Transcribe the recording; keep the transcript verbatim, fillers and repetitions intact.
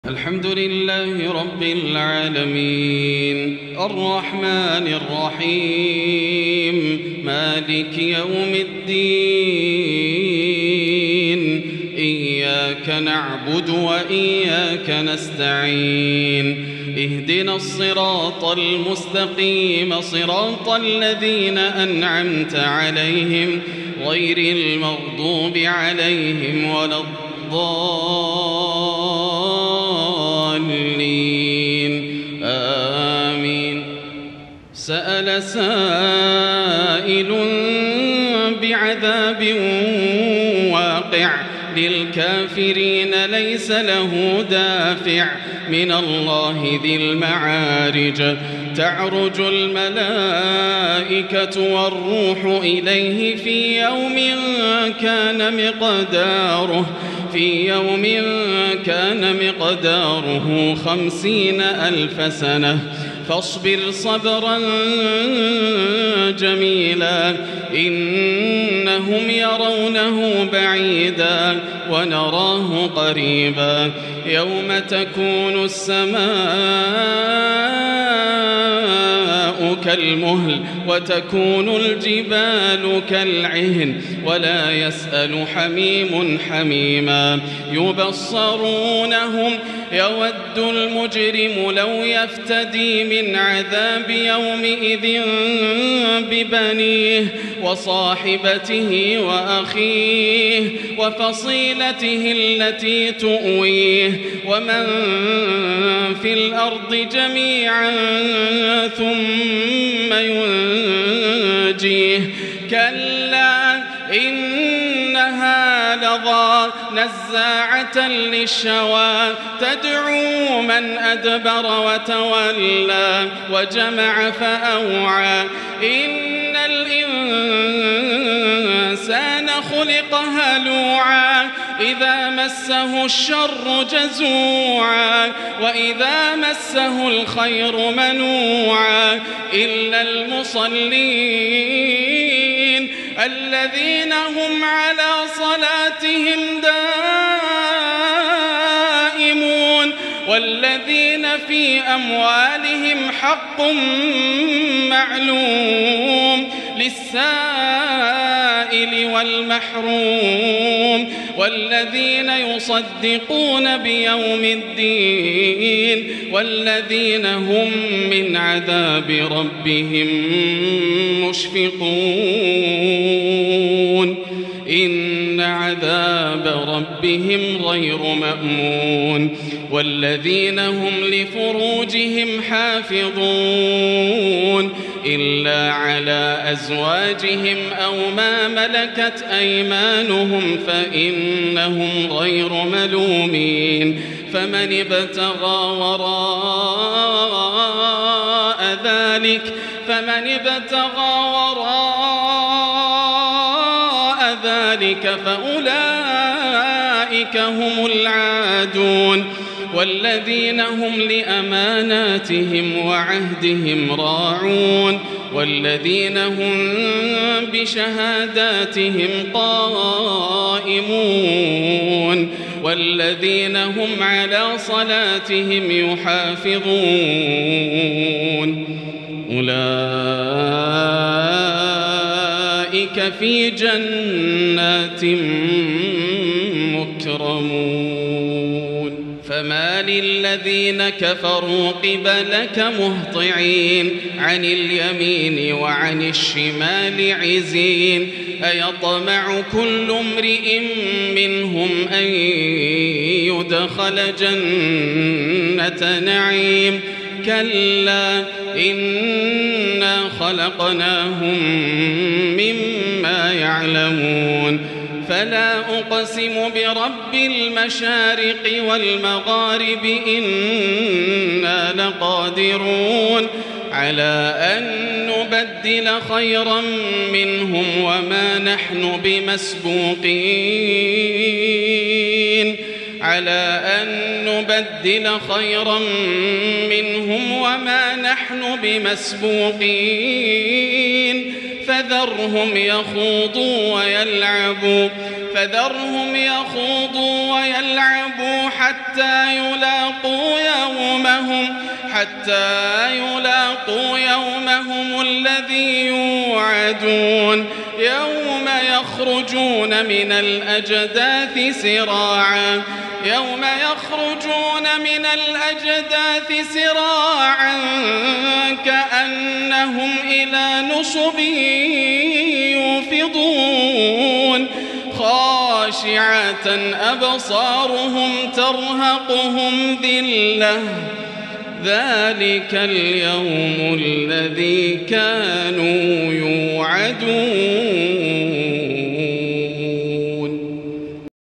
الحمد لله رب العالمين الرحمن الرحيم مالك يوم الدين إياك نعبد وإياك نستعين اهدنا الصراط المستقيم صراط الذين أنعمت عليهم غير المغضوب عليهم ولا الضالين آمين. سأل سائل بعذاب واقع للكافرين ليس له دافع من الله ذي المعارج تعرج الملائكة والروح إليه في يوم كان مقداره في يوم كان مقداره خمسين ألف سنة فاصبر صبرا جميلا إنهم يرونه بعيدا ونراه قريبا يوم تكون السماء كالمهل وتكون الجبال كالعهن ولا يسأل حميم حميما يبصرونهم يود المجرم لو يفتدي من عذاب يومئذ ببنيه وصاحبته وأخيه وفصيلته التي تؤويه ومن في الأرض جميعا ثم ينجيه كلا إنها لظى نزاعة للشوى تدعو من أدبر وتولى وجمع فأوعى إن الإنسان خلق هلوعا إذا مسه الشر جزوعا وإذا مسه الخير منوعا إلا المصلين الذين هم على صلاتهم دائمون والذين في أموالهم حق معلوم للسائل والمحروم والذين يصدقون بيوم الدين والذين هم من عذاب ربهم مشفقون إن عذاب ربهم غير مأمون والذين هم لفروجهم حافظون إلا على أزواجهم أو ما ملكت أيمانهم فإنهم غير ملومين فمن ابتغى وراء ذلك فمن ابتغى وراء ذلك فأولئك هم العادون والذين هم لأماناتهم وعهدهم راعون والذين هم بشهاداتهم قائمون والذين هم على صلاتهم يحافظون أولئك في جنات مكرمون فما للذين كفروا قبلك مهطعين عن اليمين وعن الشمال عزين أيطمع كل امرئ منهم أن يدخل جنة نعيم كلا إنا خلقناهم مما يعلمون فلا أقسم برب المشارق والمغارب إنا لقادرون على أن نبدل خيرا منهم وما نحن بمسبوقين على أن نبدل خيرا منهم وما نحن بمسبوقين فذرهم يخوضوا ويلعبوا فذرهم يخوضوا ويلعبوا حتى يلاقوا حتى يلاقوا يومهم الذي يوعدون يوم يخرجون من الأجداث سراعا يوم يخرجون من الأجداث سراعا كأنهم إلى نصب يوفضون خاشعة أبصارهم ترهقهم ذلة ذلك اليوم الذي كانوا يوعدون.